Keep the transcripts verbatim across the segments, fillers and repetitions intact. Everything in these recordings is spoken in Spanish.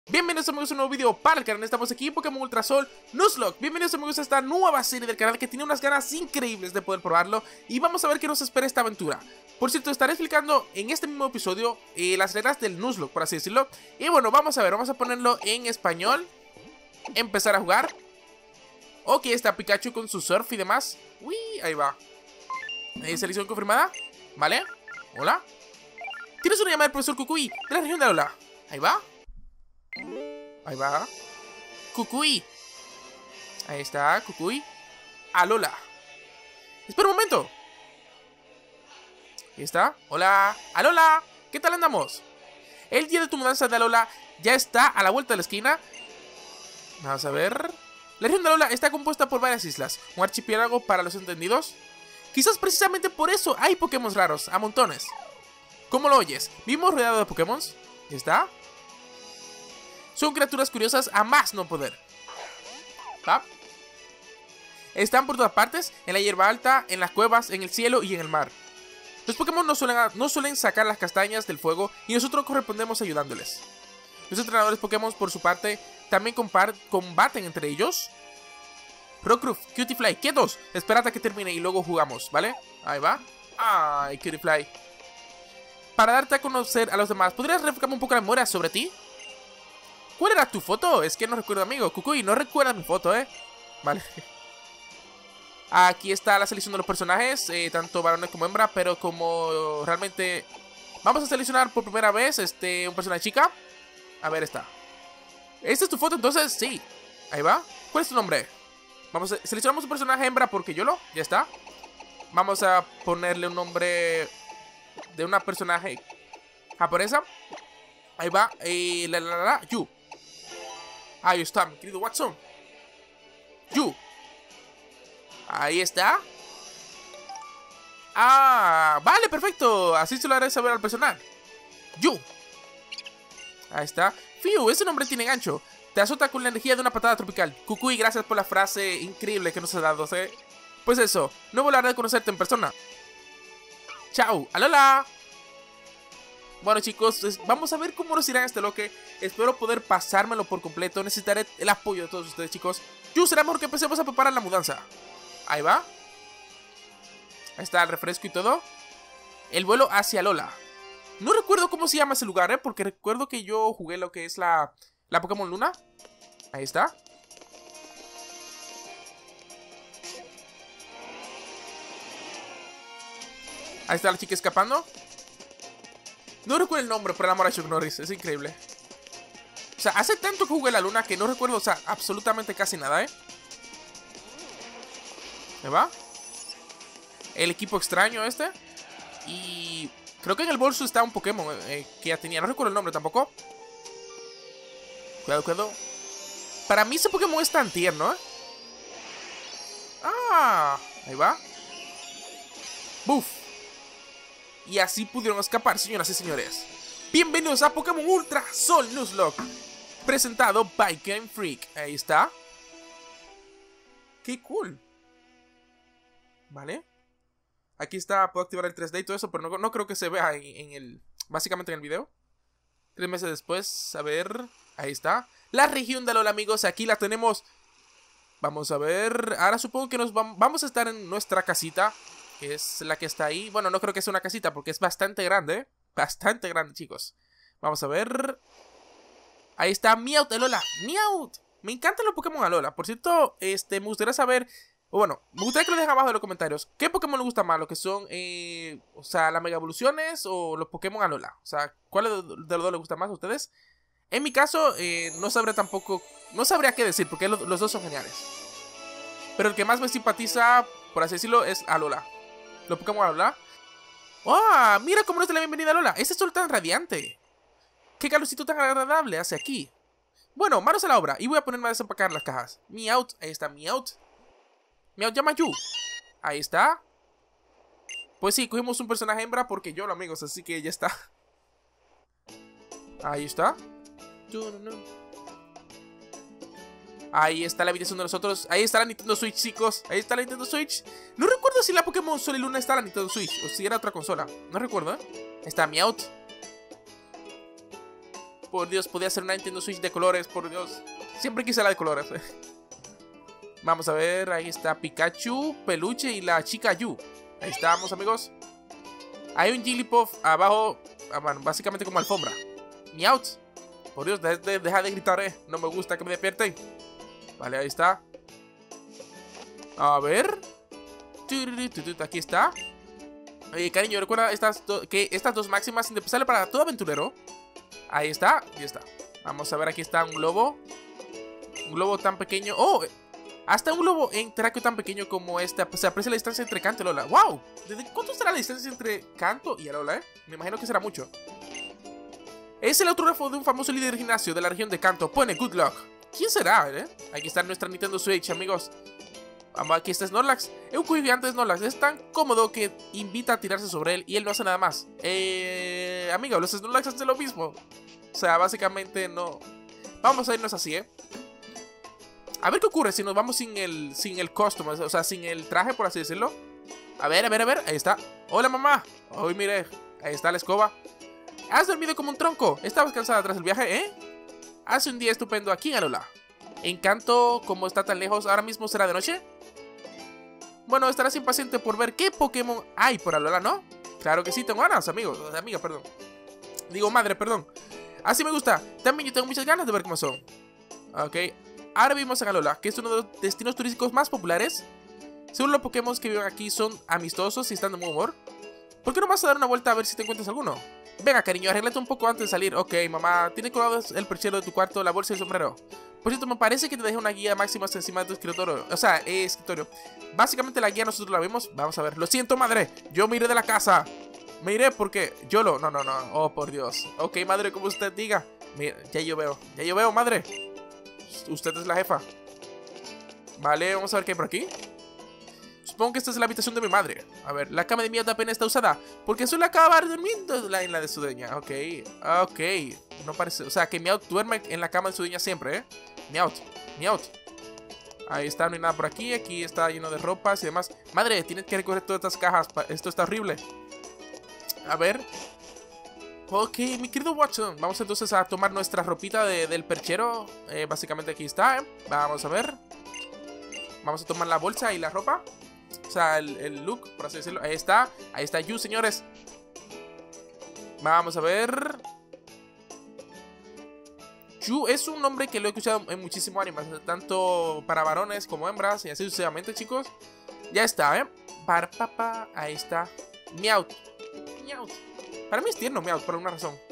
Bienvenidos amigos a un nuevo video para el canal. Estamos aquí en Pokémon Ultra Sol Nuzlocke. Bienvenidos amigos a esta nueva serie del canal que tiene unas ganas increíbles de poder probarlo. Y vamos a ver qué nos espera esta aventura. Por cierto, estaré explicando en este mismo episodio eh, las reglas del Nuzlocke, por así decirlo. Y bueno, vamos a ver, vamos a ponerlo en español. Empezar a jugar. Ok, está Pikachu con su surf y demás. Uy, ahí va. eh, Selección confirmada. Vale, hola. Tienes una llamada del profesor Kukui de la región de Alola. Ahí va. Ahí va. Kukui. Ahí está, Kukui. Alola. Espera un momento. Ahí está. Hola. Alola. ¿Qué tal andamos? El día de tu mudanza de Alola ya está a la vuelta de la esquina. Vamos a ver. La región de Alola está compuesta por varias islas. Un archipiélago para los entendidos. Quizás precisamente por eso hay Pokémon raros, a montones. ¿Cómo lo oyes? ¿Vivimos rodeados de Pokémon? ¿Ya está? Son criaturas curiosas a más no poder. ¿Va? Están por todas partes, en la hierba alta, en las cuevas, en el cielo y en el mar. Los Pokémon no suelen, no suelen sacar las castañas del fuego y nosotros correspondemos ayudándoles. Los entrenadores Pokémon, por su parte, también combaten entre ellos. Rockruff, Cutiefly, quietos. Esperad a que termine y luego jugamos, ¿vale? Ahí va. Ay, Cutiefly. Para darte a conocer a los demás, ¿podrías refrescarme un poco la memoria sobre ti? ¿Cuál era tu foto? Es que no recuerdo, amigo. Kukui, no recuerdas mi foto, ¿eh? Vale. Aquí está la selección de los personajes, eh, tanto varones como hembra, pero como realmente... Vamos a seleccionar por primera vez este un personaje chica. A ver, está. ¿Esta es tu foto entonces? Sí. Ahí va. ¿Cuál es tu nombre? Vamos a... Seleccionamos un personaje hembra porque yo lo... Ya está. Vamos a ponerle un nombre de una personaje japonesa. Ahí va. Eh, la, la, la, la, Yu. Ahí está, mi querido Watson. Yu. Ahí está. Ah, vale, perfecto. Así se lo haré saber al personal. Yu. Ahí está. Fiu, ese nombre tiene gancho. Te azota con la energía de una patada tropical. Kukui, gracias por la frase increíble que nos has dado, ¿eh? Pues eso, no volveré a conocerte en persona. Chao, alola. Bueno chicos, vamos a ver cómo nos irá este loque. Espero poder pasármelo por completo. Necesitaré el apoyo de todos ustedes, chicos. Yu, será mejor que empecemos a preparar la mudanza. Ahí va. Ahí está el refresco y todo. El vuelo hacia Alola. No recuerdo cómo se llama ese lugar, ¿eh? Porque recuerdo que yo jugué lo que es la, la Pokémon Luna. Ahí está. Ahí está la chica escapando. No recuerdo el nombre, pero el amor a Chuck Norris. Es increíble. O sea, hace tanto que jugué la luna que no recuerdo, o sea, absolutamente casi nada, ¿eh? ¿Me va? El equipo extraño este. Y creo que en el bolso está un Pokémon eh, que ya tenía. No recuerdo el nombre tampoco. Cuidado, cuidado. Para mí ese Pokémon es tan tierno, ¿eh? Ah, ahí va. Buf. Y así pudieron escapar, señoras y señores. Bienvenidos a Pokémon Ultra Sol Nuzlocke, presentado by Game Freak. Ahí está. Qué cool. Vale. Aquí está, puedo activar el tres D y todo eso, pero no, no creo que se vea en, en el... Básicamente en el video. Tres meses después, a ver... Ahí está. La región de Alola, amigos, aquí la tenemos. Vamos a ver... Ahora supongo que nos vamos, vamos a estar en nuestra casita, que es la que está ahí. Bueno, no creo que sea una casita porque es bastante grande, ¿eh? Bastante grande, chicos. Vamos a ver. Ahí está Meowth Alola. Meowth. Me encantan los Pokémon Alola. Por cierto, este, me gustaría saber... O bueno, me gustaría que lo dejen abajo en los comentarios. ¿Qué Pokémon les gusta más? ¿Lo que son, eh, o sea, las Mega Evoluciones o los Pokémon Alola? O sea, ¿cuál de los dos les gusta más a ustedes? En mi caso, eh, no sabré tampoco... No sabría qué decir porque los, los dos son geniales. Pero el que más me simpatiza, por así decirlo, es Alola. Los Pokémon Alola. ¡Oh! Mira cómo nos da la bienvenida a Alola. Ese sol tan radiante. Qué calorcito tan agradable hace aquí. Bueno, manos a la obra. Y voy a ponerme a desempacar las cajas. Meowth. Ahí está Meowth. Meowth llama Yu. Ahí está. Pues sí, cogimos un personaje hembra porque yo lo amigos. Así que ya está. Ahí está. Ahí está la habitación de nosotros. Ahí está la Nintendo Switch, chicos. Ahí está la Nintendo Switch. No recuerdo si la Pokémon Sol y Luna está la Nintendo Switch o si era otra consola. No recuerdo, ¿eh? Está Meowth. Por Dios, podía ser una Nintendo Switch de colores, por Dios. Siempre quise la de colores. Vamos a ver, ahí está Pikachu, Peluche y la chica Yu. Ahí estamos, amigos. Hay un Jigglypuff abajo, bueno, básicamente como alfombra. Meowth. Por Dios, de, de, deja de gritar, eh. No me gusta que me despierten. Vale, ahí está. A ver. Aquí está. Oye, cariño, recuerda estas que estas dos máximas indispensables para todo aventurero. Ahí está, ahí está. Vamos a ver, aquí está un globo. Un globo tan pequeño. ¡Oh! Hasta un globo en terráqueo tan pequeño como este. Se aprecia la distancia entre Kanto y Alola. ¡Wow! ¿Desde cuánto será la distancia entre Kanto y Alola, eh? Me imagino que será mucho. Es el autógrafo de un famoso líder gimnasio de la región de Kanto. Pone Good Luck. ¿Quién será, eh? Aquí está nuestra Nintendo Switch, amigos. Vamos, aquí está Snorlax. Es un gigante de Snorlax. Es tan cómodo que invita a tirarse sobre él y él no hace nada más. Eh... Amigo, los Snorlax hacen lo mismo. O sea, básicamente no... Vamos a irnos así, eh. A ver qué ocurre si nos vamos sin el sin el costume, o sea, sin el traje, por así decirlo. A ver, a ver, a ver, ahí está. Hola, mamá. Hoy mire, ahí está la escoba. Has dormido como un tronco. Estabas cansada tras el viaje, ¿eh? Hace un día estupendo aquí en Alola. En Kanto, como está tan lejos, ¿ahora mismo será de noche? Bueno, estarás impaciente por ver qué Pokémon hay por Alola, ¿no? Claro que sí, tengo ganas, amigos. Amiga, perdón. Digo, madre, perdón. Así me gusta. También yo tengo muchas ganas de ver cómo son. Ok. Ahora vivimos en Alola, que es uno de los destinos turísticos más populares. Según los Pokémon que viven aquí son amistosos y están de buen humor. ¿Por qué no vas a dar una vuelta a ver si te encuentras alguno? Venga, cariño, arréglate un poco antes de salir. Ok, mamá, ¿tiene colgado el perchero de tu cuarto, la bolsa y el sombrero? Por cierto, me parece que te dejé una guía máxima encima de tu escritorio. O sea, eh, escritorio. Básicamente la guía nosotros la vimos. Vamos a ver. Lo siento, madre. Yo me iré de la casa. Me iré porque yo lo... No, no, no. Oh, por Dios. Ok, madre, como usted diga. Mira, ya yo veo. Ya yo veo, madre. Usted es la jefa. Vale, vamos a ver qué hay por aquí. Supongo que esta es la habitación de mi madre. A ver, la cama de Meowth apenas está usada porque suele acabar durmiendo en la de su dueña. Ok, ok. No parece, o sea, que Meowth duerme en la cama de su dueña siempre, ¿eh? Meowth, Meowth. Ahí está, no hay nada por aquí. Aquí está lleno de ropas y demás. Madre, tienes que recoger todas estas cajas. Esto está horrible. A ver. Ok, mi querido Watson. Vamos entonces a tomar nuestra ropita de, del perchero. Eh, básicamente aquí está, ¿eh? Vamos a ver. Vamos a tomar la bolsa y la ropa. O sea, el, el look, por así decirlo. Ahí está. Ahí está Yu, señores. Vamos a ver. Yu es un nombre que lo he escuchado en muchísimos animes. Tanto para varones como hembras. Y así sucesivamente, chicos. Ya está, ¿eh? Parpapa. Ahí está. Meowth. Meowth. Para mí es tierno Meowth, por alguna razón.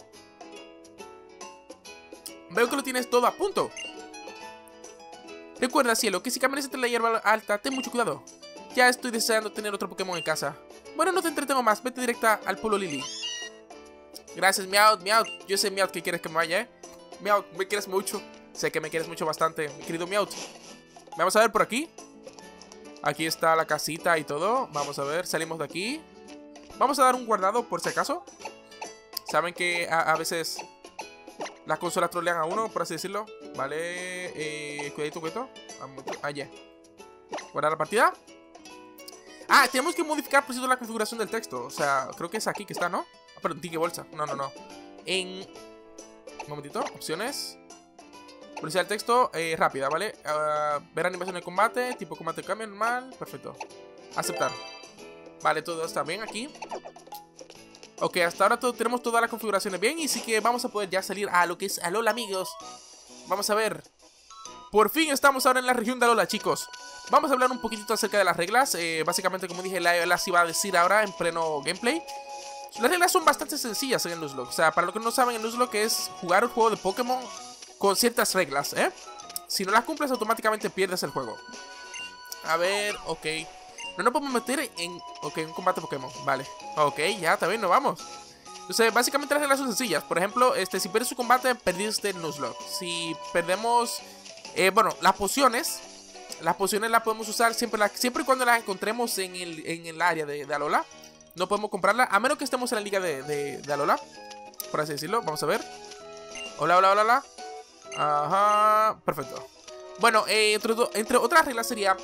Veo que lo tienes todo a punto. Recuerda, cielo, que si caminas entre la hierba alta, ten mucho cuidado. Ya estoy deseando tener otro Pokémon en casa. Bueno, no te entretengo más, vete directa al pueblo Lily. Gracias, Meowth, Meowth. Yo sé, Meowth, que quieres que me vaya, ¿eh? Meowth, me quieres mucho. Sé que me quieres mucho bastante, mi querido Meowth. Vamos a ver por aquí. Aquí está la casita y todo. Vamos a ver, salimos de aquí. Vamos a dar un guardado por si acaso. Saben que a, a veces las consolas trolean a uno, por así decirlo. Vale, eh, cuidadito, cuidadito. Allá. Guardar la partida. Ah, tenemos que modificar por cierto la configuración del texto. O sea, creo que es aquí que está, ¿no? Ah, perdón, ¿qué bolsa? No, no, no. En... Un momentito, opciones. Publicidad del texto, eh, rápida, ¿vale? Uh, ver animación de combate, tipo combate cambio normal. Perfecto. Aceptar. Vale, todo está bien aquí. Ok, hasta ahora todo, tenemos todas las configuraciones bien. Y sí que vamos a poder ya salir a lo que es Alola, amigos. Vamos a ver. Por fin estamos ahora en la región de Alola, chicos. Vamos a hablar un poquitito acerca de las reglas. eh, Básicamente, como dije, las iba a decir ahora en pleno gameplay. Las reglas son bastante sencillas en el Nuzlocke. O sea, para los que no saben, el Nuzlocke es jugar un juego de Pokémon con ciertas reglas, ¿eh? Si no las cumples, automáticamente pierdes el juego. A ver, ok. No nos podemos meter en... Ok, un combate Pokémon, vale. Ok, ya, también nos vamos. Entonces, básicamente las reglas son sencillas. Por ejemplo, este, si pierdes un combate, perdiste el Nuzlocke. Si perdemos... Eh, bueno, las pociones... Las pociones las podemos usar siempre, la, siempre y cuando las encontremos en el, en el área de, de Alola. No podemos comprarlas, a menos que estemos en la liga de, de, de Alola, por así decirlo. Vamos a ver. Hola, hola, hola, hola. Ajá, perfecto. Bueno, eh, entre, entre otras reglas sería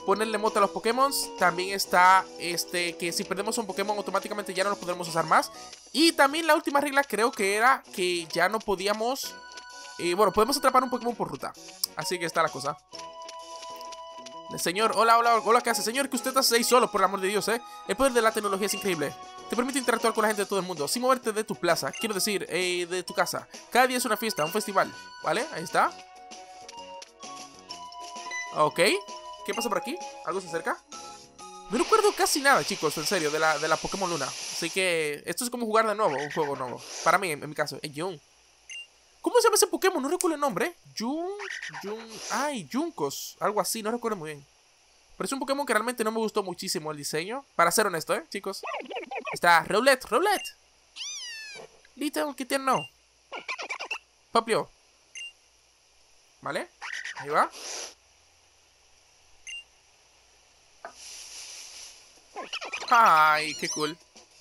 ponerle mote a los Pokémon. También está este que si perdemos un Pokémon automáticamente ya no lo podremos usar más. Y también la última regla creo que era que ya no podíamos... Eh, bueno, podemos atrapar un Pokémon por ruta. Así que está la cosa. Señor, hola, hola, hola, ¿qué hace? Señor, que usted hace ahí solo, por el amor de Dios, ¿eh? El poder de la tecnología es increíble. Te permite interactuar con la gente de todo el mundo sin moverte de tu plaza, quiero decir, eh, de tu casa. Cada día es una fiesta, un festival, ¿vale? Ahí está. Ok. ¿Qué pasa por aquí? ¿Algo se acerca? No recuerdo casi nada, chicos, en serio, de la, de la Pokémon Luna. Así que esto es como jugar de nuevo, un juego nuevo. Para mí, en, en mi caso, es Jun. ¿Cómo se llama ese Pokémon? No recuerdo el nombre. Jun... Jun... Ay, Junkos. Algo así, no recuerdo muy bien. Pero es un Pokémon que realmente no me gustó muchísimo el diseño. Para ser honesto, ¿eh, chicos? Está Rowlet, Rowlet. Little, qué tierno. Popio. ¿Vale? Ahí va. Ay, qué cool.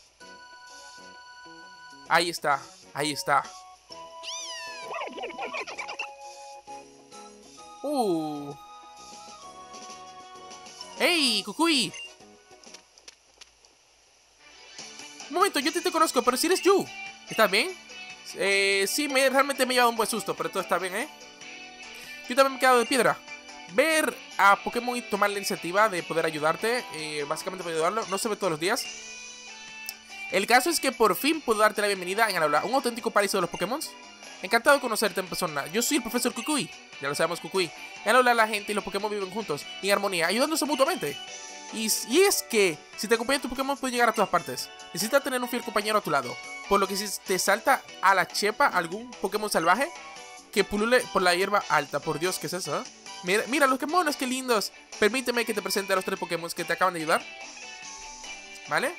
Ahí está, ahí está. Uh. ¡Hey, Kukui! Un momento, yo te, te conozco, pero si eres Yu. ¿Estás bien? Eh, sí, me, realmente me he llevado un buen susto, pero todo está bien, ¿eh? Yo también me he quedado de piedra. Ver a Pokémon y tomar la iniciativa de poder ayudarte, eh, básicamente para ayudarlo, no se ve todos los días. El caso es que por fin puedo darte la bienvenida en el aula, un auténtico paraíso de los Pokémon. Encantado de conocerte en persona. Yo soy el profesor Kukui. Ya lo sabemos, Kukui. En el aula la gente y los Pokémon viven juntos, en armonía, ayudándose mutuamente. Y, y es que, si te acompaña tu Pokémon, puede llegar a todas partes. Necesitas tener un fiel compañero a tu lado. Por lo que si te salta a la chepa algún Pokémon salvaje, que pulule por la hierba alta. Por Dios, ¿qué es eso? ¿Eh? Mira, mira los que monos, qué lindos. Permíteme que te presente a los tres Pokémon que te acaban de ayudar. ¿Vale?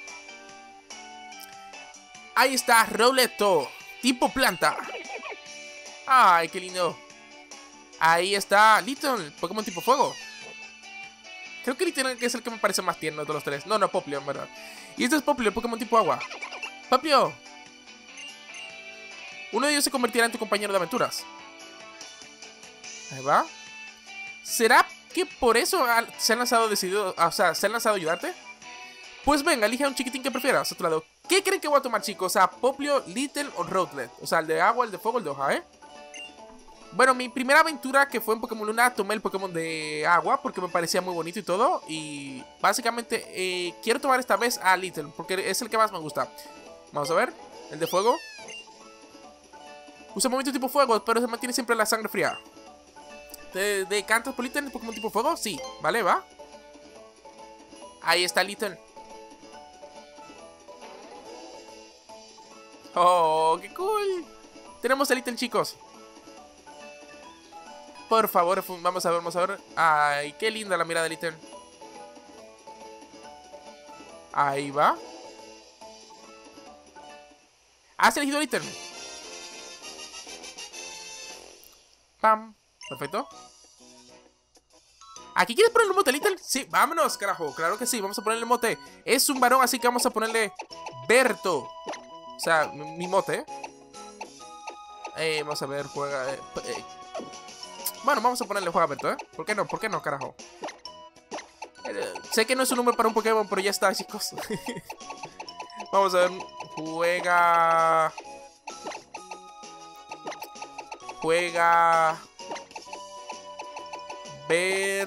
Ahí está, Rowletto, tipo planta. Ay, qué lindo. Ahí está Little, Pokémon tipo fuego. Creo que Little es el que me parece más tierno de los tres. No, no, Popplio, en verdad. Y este es Popplio, el Pokémon tipo agua. Popplio. Uno de ellos se convertirá en tu compañero de aventuras. Ahí va. ¿Será que por eso se han lanzado decidido, o sea, se han lanzado a ayudarte? Pues venga, elige a un chiquitín que prefieras a tu lado. ¿Qué creen que voy a tomar, chicos? O sea, Popplio, Little o Rowlet. O sea, el de agua, el de fuego, el de hoja, ¿eh? Bueno, mi primera aventura que fue en Pokémon Luna, tomé el Pokémon de agua porque me parecía muy bonito y todo. Y básicamente eh, quiero tomar esta vez a Little porque es el que más me gusta. Vamos a ver, el de fuego. Usa movimiento tipo fuego, pero se mantiene siempre la sangre fría. ¿De, de cantos por Little en Pokémon tipo fuego? Sí, vale, va. Ahí está Little. Oh, qué cool. Tenemos a Little, chicos. Por favor, vamos a ver, vamos a ver. Ay, qué linda la mirada de Little. Ahí va. Has elegido Little. Pam. Perfecto. ¿Aquí quieres ponerle un mote a Little? Sí, vámonos, carajo. Claro que sí, vamos a ponerle mote. Es un varón, así que vamos a ponerle Berto. O sea, mi mote. Eh, vamos a ver, juega... Eh, eh. Bueno, vamos a ponerle juega Berto, ¿eh? ¿Por qué no? ¿Por qué no, carajo? Eh, sé que no es un número para un Pokémon, pero ya está, chicos. Vamos a ver. Juega... Juega... Ver...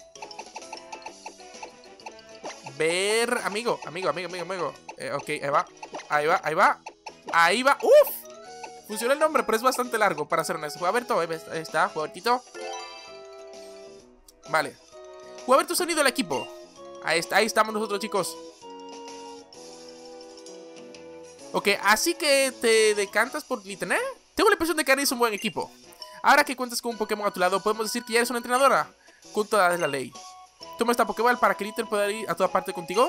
Ver... Amigo, amigo, amigo, amigo, amigo. Eh, ok, ahí va. Ahí va, ahí va. Ahí va. ¡Uf! Funciona el nombre, pero es bastante largo, para ser honesto. Juega Berto, ahí está, juega Bertito. Vale. Juega Berto, sonido del equipo. Ahí, está, ahí estamos nosotros, chicos. Ok, así que te decantas por Little, ¿eh? Tengo la impresión de que eres un buen equipo. Ahora que cuentas con un Pokémon a tu lado, podemos decir que ya eres una entrenadora. Con toda la ley. Toma esta Pokéball para que Little pueda ir a toda parte contigo.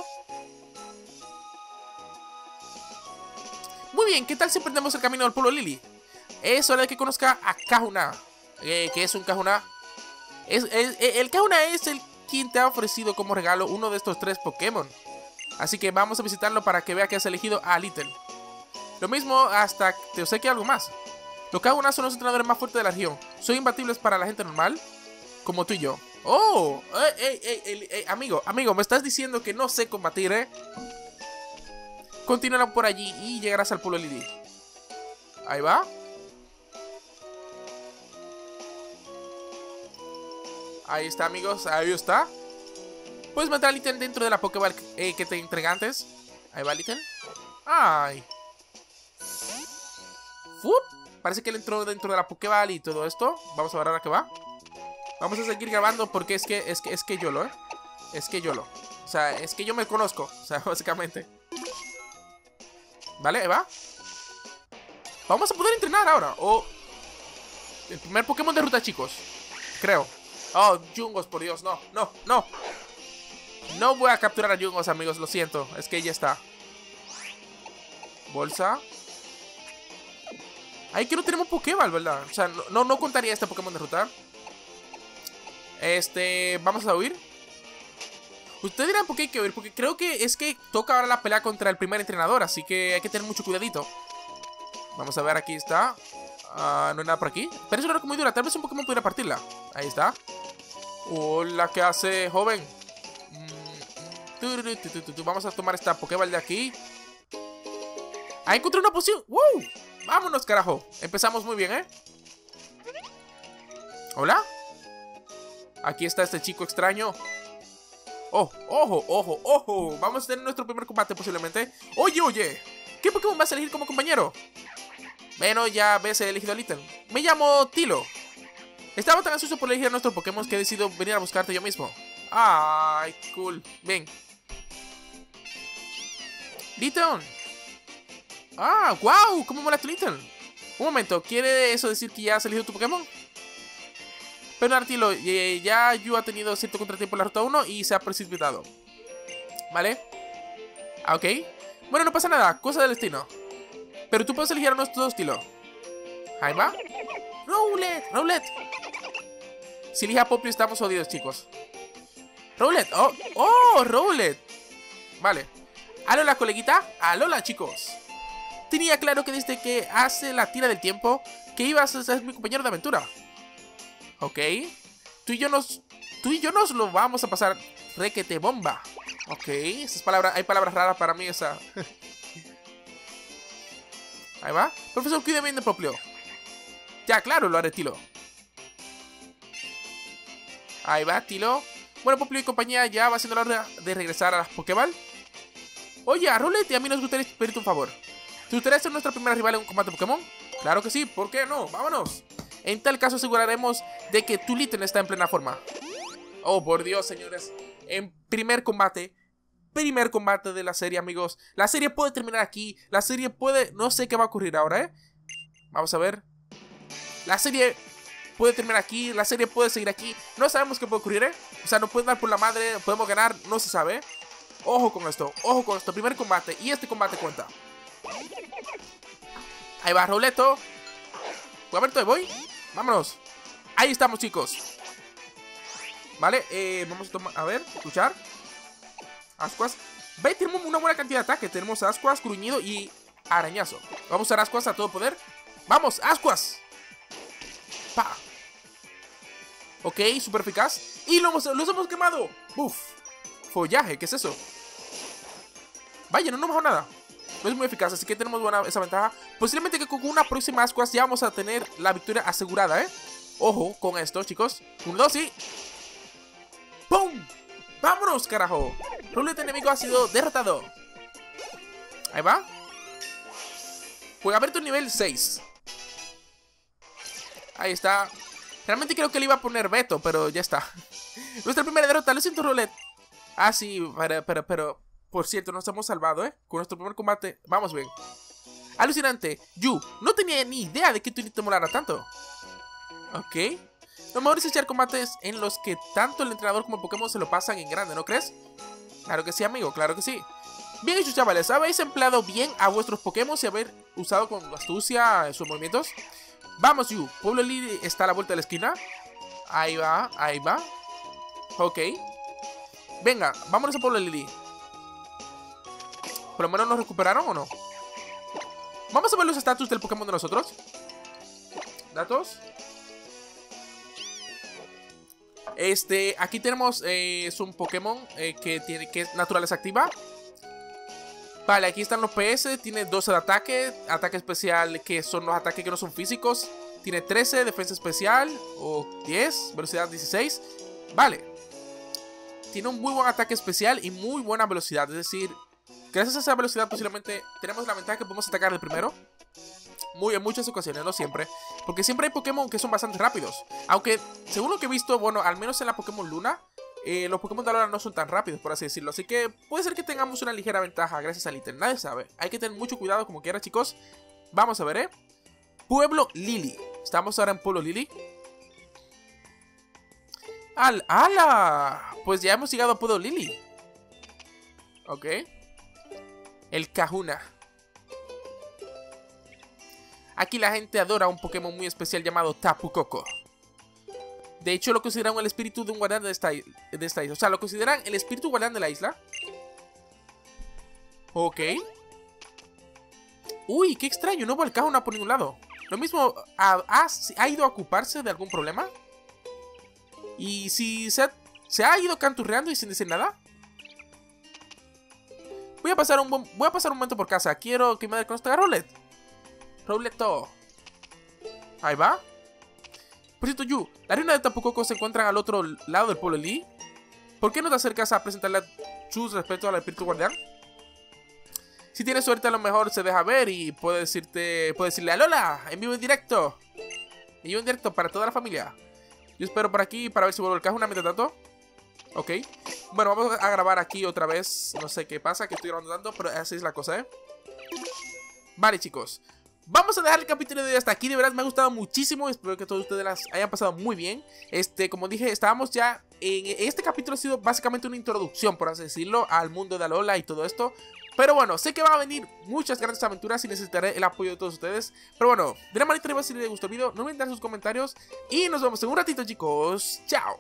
Muy bien, ¿qué tal si emprendemos el camino del pueblo Lily? Es hora de que conozca a Kahuna. Eh, ¿Qué es un Kahuna? Es, es, el Kahuna es el quien te ha ofrecido como regalo uno de estos tres Pokémon. Así que vamos a visitarlo para que vea que has elegido a Little. Lo mismo hasta te obsequie algo más. Los Kahuna son los entrenadores más fuertes de la región. Son imbatibles para la gente normal, como tú y yo. Oh, ey, ey, ey, ey, amigo, amigo, me estás diciendo que no sé combatir, ¿eh? Continúa por allí y llegarás al pueblo Lili. Ahí va. Ahí está, amigos, ahí está. Puedes meter al ítem dentro de la Pokéball eh, que te entregué antes. Ahí va el ítem. Ay. ¡Fup! Parece que él entró dentro de la Pokéball y todo esto. Vamos a ver ahora qué va. Vamos a seguir grabando porque es que, es que, es que yo lo, ¿eh? Es que yo lo. O sea, es que yo me conozco. O sea, básicamente. Vale, ahí va. Vamos a poder entrenar ahora. Oh. El primer Pokémon de ruta, chicos. Creo. Oh, Jungos, por Dios, no, no, no. No voy a capturar a Jungos, amigos, lo siento. Es que ya está. Bolsa. Ahí que no tenemos Pokéball, ¿verdad? O sea, no, no contaría este Pokémon de ruta. Este, vamos a huir. Ustedes dirán por qué hay que huir, porque creo que es que toca ahora la pelea contra el primer entrenador, así que hay que tener mucho cuidadito. Vamos a ver, aquí está. uh, No hay nada por aquí. Pero es una roca muy dura, tal vez un Pokémon pudiera partirla. Ahí está. Hola, ¿qué hace, joven? mm, Vamos a tomar esta Pokéball de aquí. Ahí encontré una poción. ¡Wow! Vámonos, carajo. Empezamos muy bien, ¿eh? ¿Hola? Aquí está este chico extraño. Oh, ojo, ojo, ojo. Vamos a tener nuestro primer combate posiblemente. Oye, oye, ¿qué Pokémon vas a elegir como compañero? Bueno, ya ves, he elegido al ítem. Me llamo Tilo. Estaba tan ansioso por elegir a nuestro Pokémon que he decidido venir a buscarte yo mismo. Ay, cool. Ven. Litten. Ah, wow, ¿cómo mola tu Litten? Un momento, ¿quiere eso decir que ya has elegido tu Pokémon? Pero Artilo, eh, ya Yu ha tenido cierto contratiempo en la ruta uno y se ha precipitado. ¿Vale? Ah, ok. Bueno, no pasa nada, cosa del destino. Pero tú puedes elegir a nuestro dos estilo. Ahí va. Rowlet, Rowlet. Si elige a Popplio estamos odiados, chicos. Rowlet, oh, oh, Rowlet. Vale. Alola, coleguita. Alola, chicos. Tenía claro que desde que hace la tira del tiempo que ibas a ser mi compañero de aventura. Ok. Tú y yo nos... Tú y yo nos lo vamos a pasar requete bomba. Ok. Esas palabras... Hay palabras raras para mí, esa... Ahí va. Profesor, cuide bien de Popplio. Ya, claro, lo haré, Tilo. Ahí va, Tilo. Bueno, Popplio y compañía ya va siendo la hora de regresar a las Pokéball. Oye, a Rowlet y a mí nos gustaría pedirte un favor. ¿Te gustaría ser nuestra primera rival en un combate Pokémon? Claro que sí, ¿por qué no? ¡Vámonos! En tal caso aseguraremos de que tu Litten está en plena forma. Oh, por Dios, señores. En primer combate, primer combate de la serie, amigos. La serie puede terminar aquí. La serie puede... No sé qué va a ocurrir ahora, ¿eh? Vamos a ver. La serie puede terminar aquí. La serie puede seguir aquí. No sabemos qué puede ocurrir, ¿eh? O sea, no pueden dar por la madre. Podemos ganar. No se sabe, ¿eh? Ojo con esto. Ojo con esto. Primer combate. Y este combate cuenta. Ahí va, Rowleto. Voy a ver, voy. Vámonos. Ahí estamos, chicos. Vale, eh, vamos a tomar, a ver, escuchar. Ascuas. Ve, tenemos una buena cantidad de ataque. Tenemos Ascuas, Gruñido y Arañazo. Vamos a usar Ascuas a todo poder. ¡Vamos, Ascuas! Pa. Ok, súper eficaz. Y lo hemos, los hemos quemado. Uf. Follaje, ¿qué es eso? Vaya, no nos bajó nada. No es muy eficaz, así que tenemos buena esa ventaja. Posiblemente que con una próxima Ascuas ya vamos a tener la victoria asegurada, ¿eh? Ojo con esto, chicos. Uno, dos y... ¡Pum! ¡Vámonos, carajo! Rowlet enemigo ha sido derrotado. Ahí va. Juega abierto nivel seis. Ahí está. Realmente creo que le iba a poner veto, pero ya está. Nuestra primera derrota, lo siento, Rowlet. Ah, sí, pero, pero, pero... Por cierto, nos hemos salvado, ¿eh? Con nuestro primer combate, vamos bien. Alucinante. Yu, no tenía ni idea de que tu te molara tanto. Ok. Lo mejor es echar combates en los que tanto el entrenador como el Pokémon se lo pasan en grande, ¿no crees? Claro que sí, amigo, claro que sí. Bien hecho, chavales. Habéis empleado bien a vuestros Pokémon y haber usado con astucia sus movimientos. Vamos, Yu. Pueblo Lili está a la vuelta de la esquina. Ahí va, ahí va. Ok. Venga, vámonos a Pueblo Lili. ¿Por lo menos nos recuperaron o no? Vamos a ver los estatus del Pokémon de nosotros. Datos. Este, aquí tenemos, eh, es un Pokémon eh, que tiene que es naturaleza activa. Vale, aquí están los P S, tiene doce de ataque, ataque especial que son los ataques que no son físicos. Tiene trece, defensa especial, o diez, velocidad dieciséis. Vale. Tiene un muy buen ataque especial y muy buena velocidad, es decir, gracias a esa velocidad posiblemente tenemos la ventaja que podemos atacar el primero. Muy en muchas ocasiones, no siempre. Porque siempre hay Pokémon que son bastante rápidos. Aunque, según lo que he visto, bueno, al menos en la Pokémon Luna, eh, los Pokémon de Alola no son tan rápidos, por así decirlo. Así que puede ser que tengamos una ligera ventaja gracias al ítem. Nadie sabe. Hay que tener mucho cuidado como quiera, chicos. Vamos a ver, ¿eh? Pueblo Lili. Estamos ahora en Pueblo Lili. ¡Al! ¡Hala! Pues ya hemos llegado a Pueblo Lili. Ok. El Kahuna. Aquí la gente adora un Pokémon muy especial llamado Tapu Koko. De hecho, lo consideran el espíritu de un guardián de esta, de esta isla. O sea, lo consideran el espíritu guardián de la isla. Ok. Uy, qué extraño. No veo el Kahuna por ningún lado. Lo mismo, ¿ha, ha, ha ido a ocuparse de algún problema? Y si se ha, se ha ido canturreando y sin decir nada. Voy a pasar un, voy a pasar un momento por casa. Quiero que me conozca a Rowlet. Rowleto. Ahí va. Por cierto, Yu, la arena de Tapu Koko se encuentra al otro lado del pueblo Lili. ¿Por qué no te acercas a presentarle sus respetos al espíritu guardián? Si tienes suerte, a lo mejor se deja ver y puede decirte, puede decirle Alola, en vivo en directo. En vivo en directo para toda la familia. Yo espero por aquí para ver si vuelvo el Kahuna mientras tanto. Ok. Bueno, vamos a grabar aquí otra vez. No sé qué pasa, que estoy grabando tanto, pero así es la cosa, ¿eh? Vale, chicos. Vamos a dejar el capítulo de hoy hasta aquí. De verdad me ha gustado muchísimo. Espero que todos ustedes las hayan pasado muy bien. Este, como dije, estábamos ya en... Este capítulo ha sido básicamente una introducción, por así decirlo, al mundo de Alola y todo esto. Pero bueno, sé que van a venir muchas grandes aventuras y necesitaré el apoyo de todos ustedes. Pero bueno, de la manita arriba si les gustó el video, no olviden dar sus comentarios. Y nos vemos en un ratito, chicos. Chao.